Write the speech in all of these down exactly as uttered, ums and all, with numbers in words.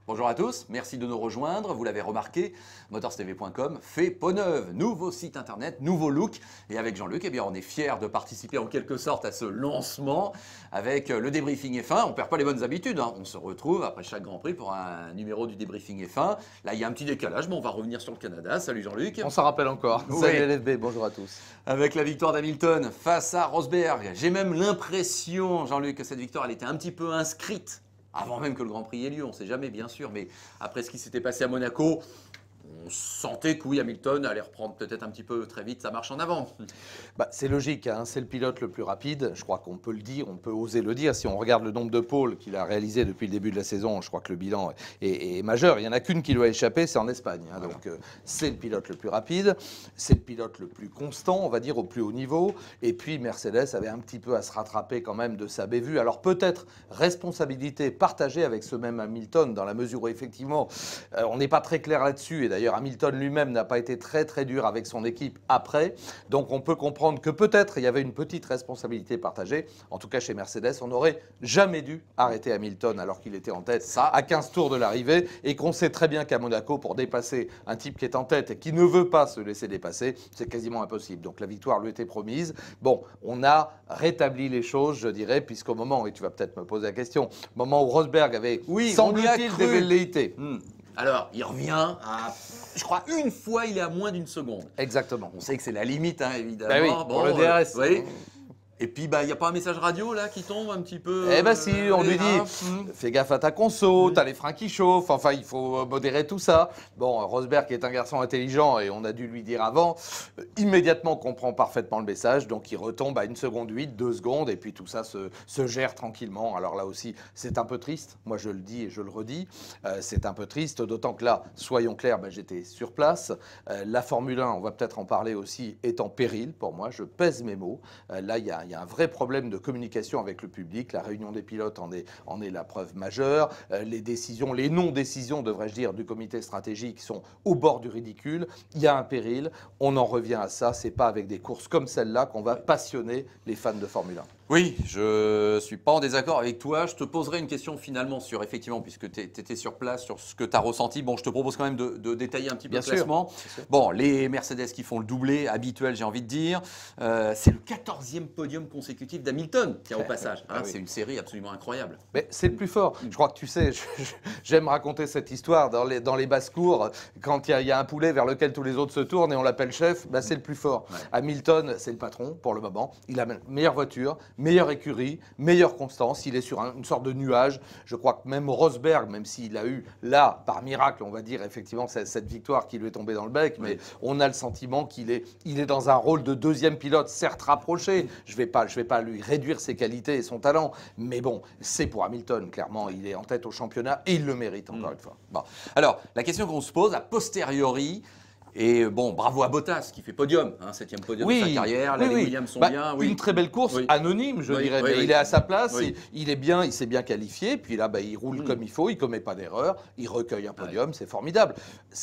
Bonjour à tous, merci de nous rejoindre. Vous l'avez remarqué, motors t v point com fait peau neuve. Nouveau site internet, nouveau look. Et avec Jean-Luc, eh bien, on est fiers de participer en quelque sorte à ce lancement avec le débriefing F un. On ne perd pas les bonnes habitudes. Hein. On se retrouve après chaque Grand Prix pour un numéro du débriefing F un. Là, il y a un petit décalage, mais on va revenir sur le Canada. Salut Jean-Luc. On s'en rappelle encore. Oui. Salut L F B, bonjour à tous. Avec la victoire d'Hamilton face à Rosberg. J'ai même l'impression, Jean-Luc, que cette victoire, elle était un petit peu inscrite avant même que le Grand Prix ait lieu, on ne sait jamais bien sûr, mais après ce qui s'était passé à Monaco, on sentait que oui, Hamilton allait reprendre peut-être un petit peu très vite sa marche en avant. Bah, c'est logique, hein, c'est le pilote le plus rapide, je crois qu'on peut le dire, on peut oser le dire. Si on regarde le nombre de pôles qu'il a réalisé depuis le début de la saison, je crois que le bilan est, est majeur. Il n'y en a qu'une qui lui a échappé, c'est en Espagne. Hein, voilà. Donc euh, c'est le pilote le plus rapide, c'est le pilote le plus constant, on va dire, au plus haut niveau. Et puis Mercedes avait un petit peu à se rattraper quand même de sa bévue. Alors peut-être responsabilité partagée avec ce même Hamilton, dans la mesure où effectivement, euh, on n'est pas très clair là-dessus. Et d'ailleurs, Hamilton lui-même n'a pas été très très dur avec son équipe après. Donc on peut comprendre que peut-être il y avait une petite responsabilité partagée. En tout cas, chez Mercedes, on n'aurait jamais dû arrêter Hamilton alors qu'il était en tête ça à quinze tours de l'arrivée et qu'on sait très bien qu'à Monaco, pour dépasser un type qui est en tête et qui ne veut pas se laisser dépasser, c'est quasiment impossible. Donc la victoire lui était promise. Bon, on a rétabli les choses, je dirais, puisqu'au moment, et tu vas peut-être me poser la question, au moment où Rosberg avait, oui, semble-t-il, des velléités. Hmm. Alors, il revient à, je crois, une fois, il est à moins d'une seconde. Exactement. On sait que c'est la limite, hein, évidemment. Ben oui, bon, pour le D R S. Euh, oui. Et puis, bah, il n'y a pas un message radio là qui tombe un petit peu. Eh ben si, on euh, lui dit, hein, fais gaffe à ta conso, t'as les freins qui chauffent, enfin il faut modérer tout ça. Bon, Rosberg qui est un garçon intelligent et on a dû lui dire avant, euh, immédiatement comprend parfaitement le message, donc il retombe à une seconde huit, deux secondes, et puis tout ça se, se gère tranquillement. Alors là aussi, c'est un peu triste, moi je le dis et je le redis, euh, c'est un peu triste, d'autant que là, soyons clairs, ben, j'étais sur place. Euh, la Formule un, on va peut-être en parler aussi, est en péril pour moi, je pèse mes mots. Euh, là, il y a, y a un vrai problème de communication avec le public. La réunion des pilotes en est, en est la preuve majeure. Euh, les décisions, les non-décisions, devrais-je dire, du comité stratégique sont au bord du ridicule. Il y a un péril. On en revient à ça. C'est pas avec des courses comme celle-là qu'on va passionner les fans de Formule un. Oui, je ne suis pas en désaccord avec toi. Je te poserai une question finalement sur, effectivement, puisque tu étais sur place, sur ce que tu as ressenti. Bon, je te propose quand même de, de détailler un petit peu Bien le classement. sûr. Bon, les Mercedes qui font le doublé habituel, j'ai envie de dire. Euh, c'est le quatorzième podium consécutif d'Hamilton, tiens, au passage. Hein, ah oui. C'est une série absolument incroyable. Mais c'est le plus fort. Je crois que tu sais, j'aime raconter cette histoire dans les, dans les basses-cours. Quand il y, y a un poulet vers lequel tous les autres se tournent et on l'appelle chef, bah, c'est le plus fort. Ouais. Hamilton, c'est le patron pour le moment. Il a une meilleure voiture, meilleure écurie, meilleure constance. Il est sur un, une sorte de nuage. Je crois que même Rosberg, même s'il a eu là, par miracle, on va dire effectivement cette, cette victoire qui lui est tombée dans le bec, mais on a le sentiment qu'il est, il est dans un rôle de deuxième pilote, certes rapproché. Je ne vais pas, je vais pas lui réduire ses qualités et son talent, mais bon, c'est pour Hamilton, clairement. Il est en tête au championnat et il le mérite, encore mmh. une fois. Bon. Alors, la question qu'on se pose, a posteriori, et bon, bravo à Bottas qui fait podium, hein, septième podium oui, de sa carrière, oui, les oui. Williams sont bah, bien. Oui. Une très belle course, oui. anonyme je oui, dirais, oui, mais oui. il est à sa place, oui. il, il est bien, il s'est bien qualifié, puis là bah, il roule mmh. comme il faut, il ne commet pas d'erreur, il recueille un podium, ouais. c'est formidable.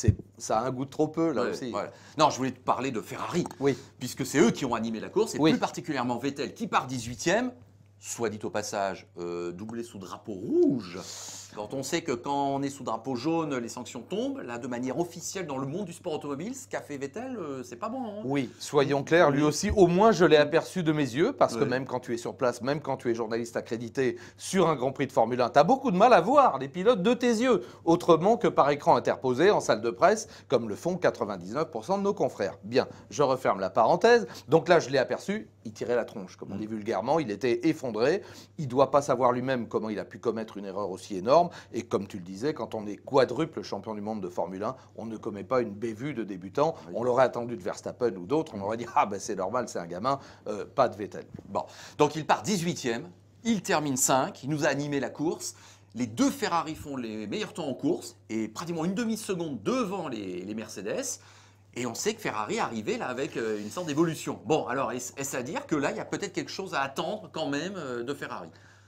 Ça a un goût de trop peu là ouais, aussi. Voilà. Non, je voulais te parler de Ferrari, oui. puisque c'est eux qui ont animé la course, et oui. plus particulièrement Vettel qui part dix-huitième, soit dit au passage, euh, doublé sous drapeau rouge. Quand on sait que quand on est sous drapeau jaune, les sanctions tombent, là, de manière officielle dans le monde du sport automobile, ce qu'a fait Vettel, euh, c'est pas bon. Hein. Oui, soyons clairs, lui aussi, au moins je l'ai aperçu de mes yeux, parce que oui. même quand tu es sur place, même quand tu es journaliste accrédité sur un Grand Prix de Formule un, tu as beaucoup de mal à voir les pilotes de tes yeux, autrement que par écran interposé en salle de presse, comme le font quatre-vingt-dix-neuf pour cent de nos confrères. Bien, je referme la parenthèse. Donc là, je l'ai aperçu, il tirait la tronche, comme on dit vulgairement, il était effondré, il ne doit pas savoir lui-même comment il a pu commettre une erreur aussi énorme, et comme tu le disais, quand on est quadruple champion du monde de Formule un, on ne commet pas une bévue de débutant. Oui. On l'aurait attendu de Verstappen ou d'autres, on aurait dit « Ah ben c'est normal, c'est un gamin, euh, pas de Vettel ». Bon, donc il part dix-huitième, il termine cinq, il nous a animé la course. Les deux Ferrari font les meilleurs temps en course et pratiquement une demi-seconde devant les, les Mercedes. Et on sait que Ferrari arrivait là avec une sorte d'évolution. Bon, alors est-ce à dire que là, il y a peut-être quelque chose à attendre quand même de Ferrari ?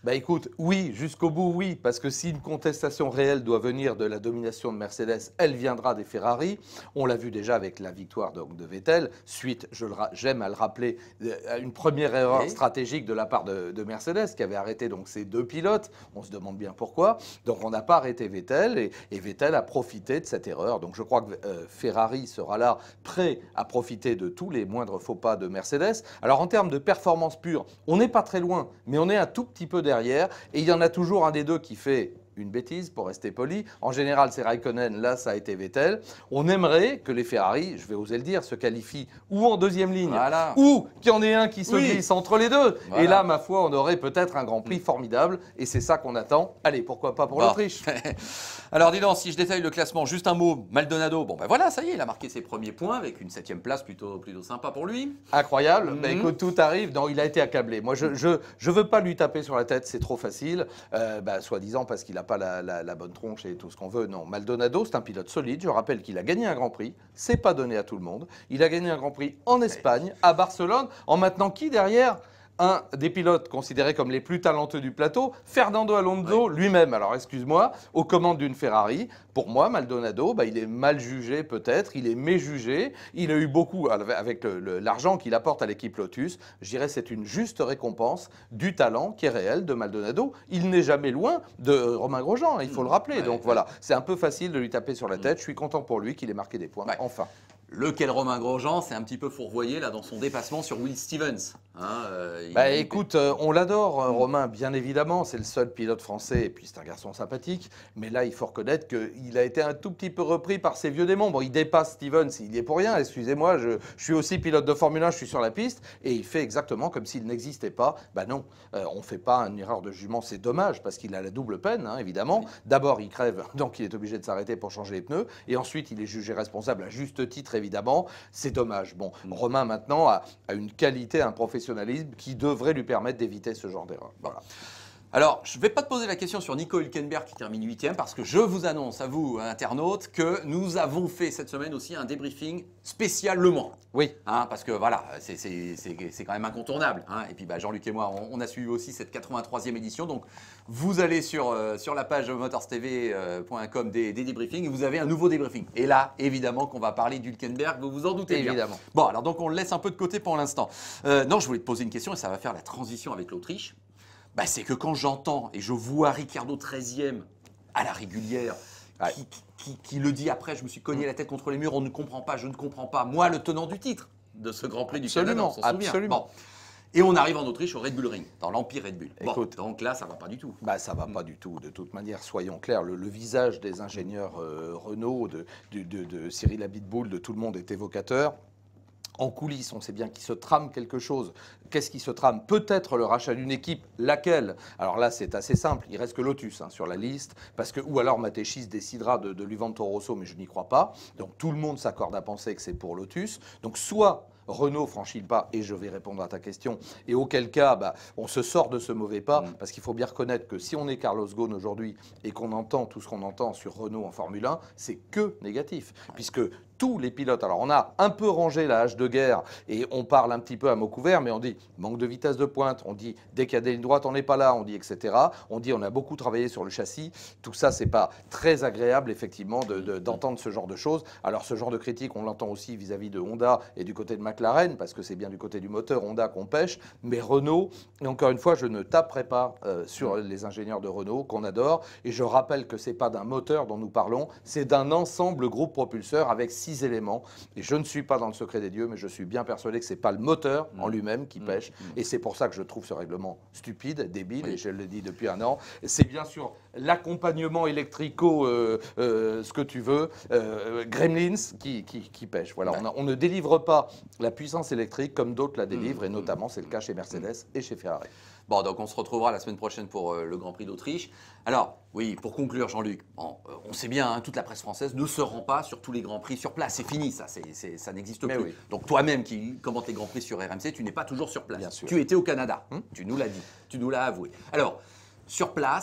Bah écoute, oui, jusqu'au bout, oui, parce que si une contestation réelle doit venir de la domination de Mercedes, elle viendra des Ferrari. On l'a vu déjà avec la victoire donc, de Vettel, suite, je le, j'aime à le rappeler, à une première erreur Oui. stratégique de la part de, de Mercedes, qui avait arrêté donc ces deux pilotes. On se demande bien pourquoi. Donc on n'a pas arrêté Vettel, et, et Vettel a profité de cette erreur. Donc je crois que euh, Ferrari sera là, prêt à profiter de tous les moindres faux pas de Mercedes. Alors en termes de performance pure, on n'est pas très loin, mais on est un tout petit peu derrière. Et il y en a toujours un des deux qui fait une bêtise, pour rester poli. En général, c'est Raikkonen, là, ça a été Vettel. On aimerait que les Ferrari, je vais oser le dire, se qualifient ou en deuxième ligne, Voilà. ou qu'il y en ait un qui se Oui. glisse entre les deux. Voilà. Et là, ma foi, on aurait peut-être un Grand Prix formidable, et c'est ça qu'on attend. Allez, pourquoi pas pour Bon. l'Autriche. Alors dis donc, si je détaille le classement, juste un mot, Maldonado, bon ben voilà, ça y est, il a marqué ses premiers points avec une septième place plutôt, plutôt sympa pour lui. Incroyable, Mhm. bah, écoute, tout arrive. Non, il a été accablé. Moi, je je, je veux pas lui taper sur la tête, c'est trop facile, euh, bah, soi-disant parce qu'il n'a pas la, la, la bonne tronche et tout ce qu'on veut. Non, Maldonado, c'est un pilote solide. Je rappelle qu'il a gagné un Grand Prix. C'est pas donné à tout le monde. Il a gagné un Grand Prix en Espagne, à Barcelone, en maintenant qui derrière un des pilotes considérés comme les plus talentueux du plateau, Fernando Alonso Ouais. lui-même. Alors excuse-moi, aux commandes d'une Ferrari. Pour moi, Maldonado, bah, il est mal jugé peut-être, il est méjugé. Il a eu beaucoup avec le- le- l'argent qu'il apporte à l'équipe Lotus. Je dirais c'est une juste récompense du talent qui est réel de Maldonado. Il n'est jamais loin de Romain Grosjean, il faut le rappeler. Ouais, Donc ouais. voilà, c'est un peu facile de lui taper sur la tête. Je suis content pour lui qu'il ait marqué des points. Ouais. Enfin. Lequel Romain Grosjean, c'est un petit peu fourvoyé là dans son dépassement sur Will Stevens. Hein, euh, il- Bah écoute, euh, on l'adore, euh, Mm. Romain, bien évidemment, c'est le seul pilote français, et puis c'est un garçon sympathique, mais là, il faut reconnaître qu'il a été un tout petit peu repris par ses vieux démons. Bon, il dépasse Stevens, il y est pour rien, excusez-moi, je, je suis aussi pilote de Formule un, je suis sur la piste, et il fait exactement comme s'il n'existait pas. Bah non, euh, on ne fait pas une erreur de jugement, c'est dommage, parce qu'il a la double peine, hein, évidemment. Oui. D'abord, il crève, donc il est obligé de s'arrêter pour changer les pneus, et ensuite, il est jugé responsable à juste titre, évidemment. C'est dommage. Bon, Mm. Romain, maintenant, a, a une qualité, un professionnalisme qui devrait lui permettre d'éviter ce genre d'erreur. Voilà. Alors, je ne vais pas te poser la question sur Nico Hülkenberg qui termine huitième parce que je vous annonce à vous, internautes, que nous avons fait cette semaine aussi un débriefing spécial Le Mans. Oui. Hein, parce que voilà, c'est c'est- c'est- c'est quand même incontournable. Hein. Et puis bah, Jean-Luc et moi, on, on a suivi aussi cette quatre-vingt-troisième édition. Donc vous allez sur, euh, sur la page motorstv point com des, des débriefings et vous avez un nouveau débriefing. Et là, évidemment qu'on va parler d'Hülkenberg, vous vous en doutez bien. Évidemment. Bon, alors donc on le laisse un peu de côté pour l'instant. Euh, non, je voulais te poser une question et ça va faire la transition avec l'Autriche. Bah, c'est que quand j'entends et je vois Ricciardo treizième à la régulière, Ouais. qui, qui- qui le dit après, je me suis cogné la tête contre les murs, on ne comprend pas, je ne comprends pas. Moi, le tenant du titre de ce Grand Prix du Canada, Absolument, on s'en souvient. absolument. Bon. Et on arrive en Autriche au Red Bull Ring, dans l'Empire Red Bull. Bon, Écoute. donc là, ça va pas du tout. Bah, ça va pas du tout. De toute manière, soyons clairs, le, le visage des ingénieurs euh, Renault, de, de, de- de Cyril Abitboul, de tout le monde est évocateur. En coulisses, on sait bien qu'il se trame quelque chose. Qu'est-ce qui se trame? Peut-être le rachat d'une équipe. Laquelle? Alors là, c'est assez simple. Il reste que Lotus hein, sur la liste. Parce que, ou alors Matechis décidera de, de lui vendre Toro Rosso, mais je n'y crois pas. Donc tout le monde s'accorde à penser que c'est pour Lotus. Donc soit Renault franchit le pas, et je vais répondre à ta question, et auquel cas, bah, on se sort de ce mauvais pas, Mm. parce qu'il faut bien reconnaître que si on est Carlos Ghosn aujourd'hui, et qu'on entend tout ce qu'on entend sur Renault en Formule un, c'est que négatif, puisque tous les pilotes, alors on a un peu rangé la hache de guerre, et on parle un petit peu à mot couvert, mais on dit manque de vitesse de pointe, on dit dès qu'il y a des lignes droites, on n'est pas là, on dit et cetera. On dit on a beaucoup travaillé sur le châssis, tout ça, c'est pas très agréable, effectivement, de- de- d'entendre ce genre de choses. Alors ce genre de critique, on l'entend aussi vis-à-vis de Honda et du côté de McLaren, parce que c'est bien du côté du moteur Honda qu'on pêche, mais Renault, et encore une fois, je ne taperai pas euh, sur les ingénieurs de Renault, qu'on adore, et je rappelle que c'est pas d'un moteur dont nous parlons, c'est d'un ensemble groupe propulseur avec six éléments, et je ne suis pas dans le secret des dieux, mais je suis bien persuadé que c'est pas le moteur en lui-même qui pêche, et c'est pour ça que je trouve ce règlement stupide, débile, Oui. et je le dis depuis un an. C'est bien sûr l'accompagnement électrico, euh, euh, ce que tu veux, euh, Gremlins qui, qui, qui pêche. Voilà, Ouais. on, a- on ne délivre pas la puissance électrique comme d'autres la délivrent, et notamment c'est le cas chez Mercedes et chez Ferrari. Bon, donc on se retrouvera la semaine prochaine pour euh, le Grand Prix d'Autriche. Alors, oui, pour conclure, Jean-Luc, bon, euh, on sait bien, hein, toute la presse française ne se rend pas sur tous les Grands Prix sur place. C'est fini, ça, c'est- c'est- ça n'existe Mais plus. oui. Donc toi-même qui commentes les Grands Prix sur R M C, tu n'es pas toujours sur place. Bien sûr. Tu étais au Canada, Hum tu nous l'as dit, tu nous l'as avoué. Alors, sur place,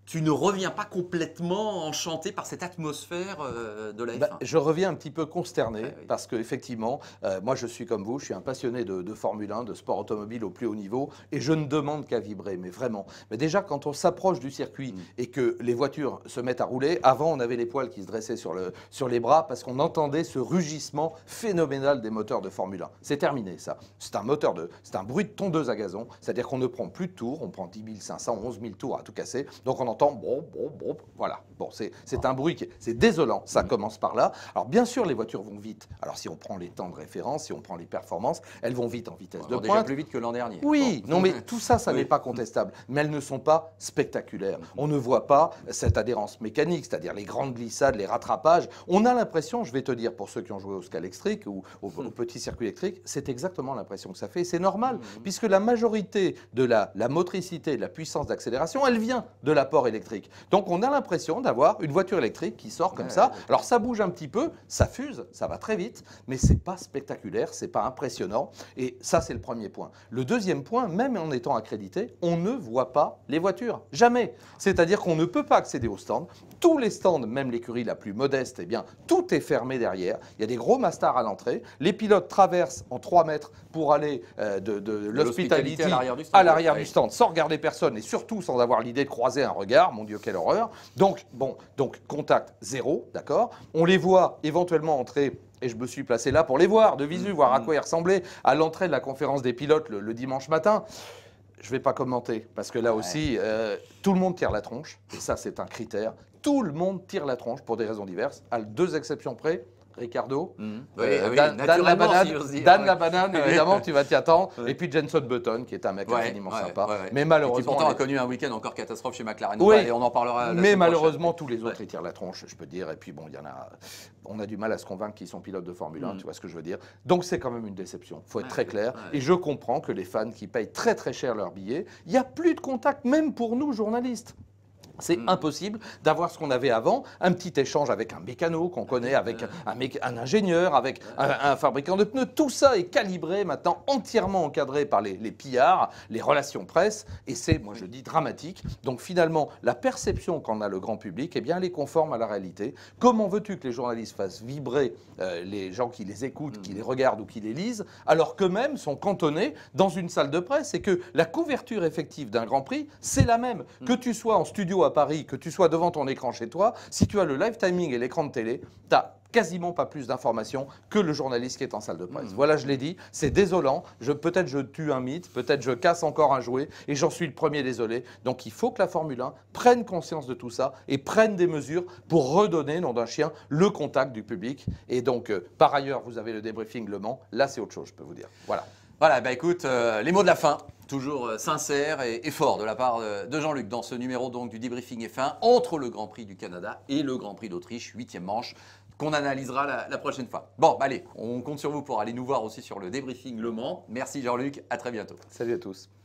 tu ne reviens pas complètement enchanté par cette atmosphère euh, de la F un. Bah, je reviens un petit peu consterné Ouais, oui. parce qu'effectivement, euh, moi je suis comme vous, je suis un passionné de, de Formule un, de sport automobile au plus haut niveau et je ne demande qu'à vibrer, mais vraiment. Mais déjà, quand on s'approche du circuit Mm. et que les voitures se mettent à rouler, avant on avait les poils qui se dressaient sur, le, sur les bras parce qu'on entendait ce rugissement phénoménal des moteurs de Formule un. C'est terminé ça. C'est un moteur de, c'est un bruit de tondeuse à gazon, c'est-à-dire qu'on ne prend plus de tours, on prend dix mille cinq cents, onze mille tours à tout casser, donc on entend bon, bon, bon, voilà. Bon, c'est c'est un bruit qui est, c'est désolant, ça Mm. commence par là. Alors bien sûr, les voitures vont vite. Alors si on prend les temps de référence, si on prend les performances, elles vont vite en vitesse Elles de vont déjà pointe. plus vite que l'an dernier. Oui, Bon. non mais tout ça, ça Oui. n'est pas contestable. Mais elles ne sont pas spectaculaires. On ne voit pas cette adhérence mécanique, c'est-à-dire les grandes glissades, les rattrapages. On a l'impression, je vais te dire, pour ceux qui ont joué au ski électrique ou au, au petit circuit électrique, c'est exactement l'impression que ça fait. Et c'est normal, puisque la majorité de la, la motricité, de la puissance d'accélération, elle vient de l'apport électrique. Donc on a l'impression d'avoir une voiture électrique qui sort comme Ouais, ça. ouais. Alors ça bouge un petit peu, ça fuse, ça va très vite, mais c'est pas spectaculaire, c'est pas impressionnant. Et ça, c'est le premier point. Le deuxième point, même en étant accrédité, on ne voit pas les voitures. Jamais. C'est-à-dire qu'on ne peut pas accéder aux stands. Tous les stands, même l'écurie la plus modeste, eh bien, tout est fermé derrière. Il y a des gros mastards à l'entrée. Les pilotes traversent en trois mètres pour aller euh, de, de l'hospitality à l'arrière du stand. à l'arrière Oui. du stand, sans regarder personne et surtout sans avoir l'idée de croiser un regard. Mon Dieu, quelle horreur. Donc, bon, donc contact zéro, d'accord. On les voit éventuellement entrer. Et je me suis placé là pour les voir, de visu, voir à quoi ils ressemblaient à l'entrée de la conférence des pilotes le, le dimanche matin. Je ne vais pas commenter, parce que là Ouais. aussi, euh, tout le monde tire la tronche, et ça c'est un critère. Tout le monde tire la tronche pour des raisons diverses, à deux exceptions près. Ricardo, Mm. euh, Oui, oui, Dan, Dan la naturellement, banane, si j'ose dire, Dan ouais. la banane, Ouais. évidemment, tu vas t'y attendre. Ouais. Et puis Jenson Button, qui est un mec Ouais, infiniment ouais, sympa. ouais, ouais. Mais Et qui malheureusement, pourtant a les- connu un week-end encore catastrophe chez McLaren. Oui. Allez, on en parlera. la mais semaine malheureusement, prochaine. tous les autres, Ouais. ils tirent la tronche, je peux dire. Et puis bon, il y en a, on a du mal à se convaincre qu'ils sont pilotes de Formule un, Mm. tu vois ce que je veux dire. Donc c'est quand même une déception, faut être Ouais, très clair. ouais. Et je comprends que les fans qui payent très très cher leurs billets, il n'y a plus de contact, même pour nous journalistes. C'est Mm. impossible d'avoir ce qu'on avait avant, un petit échange avec un mécano qu'on connaît, avec un, méca- un ingénieur, avec un, un fabricant de pneus. Tout ça est calibré maintenant, entièrement encadré par les, les pillards, les relations presse, et c'est, moi je dis, dramatique. Donc finalement, la perception qu'en a le grand public, eh bien, elle est conforme à la réalité. Comment veux-tu que les journalistes fassent vibrer euh, les gens qui les écoutent, qui les regardent ou qui les lisent, alors qu'eux-mêmes sont cantonnés dans une salle de presse et que la couverture effective d'un Grand Prix, c'est la même. Que tu sois en studio à Paris, que tu sois devant ton écran chez toi, si tu as le live timing et l'écran de télé, tu n'as quasiment pas plus d'informations que le journaliste qui est en salle de presse. Mmh. Voilà, je l'ai dit, c'est désolant. Je, peut-être je tue un mythe, peut-être je casse encore un jouet, et j'en suis le premier désolé. Donc il faut que la Formule un prenne conscience de tout ça et prenne des mesures pour redonner, nom d'un chien, le contact du public. Et donc, euh, par ailleurs, vous avez le débriefing Le Mans. Là, c'est autre chose, je peux vous dire. Voilà. Voilà, bah écoute, euh, les mots de la fin, toujours euh, sincères et, et forts de la part euh, de Jean-Luc dans ce numéro donc du débriefing F un entre le Grand Prix du Canada et le Grand Prix d'Autriche, huitième manche, qu'on analysera la, la prochaine fois. Bon, bah allez, on compte sur vous pour aller nous voir aussi sur le débriefing Le Mans. Merci Jean-Luc, à très bientôt. Salut à tous.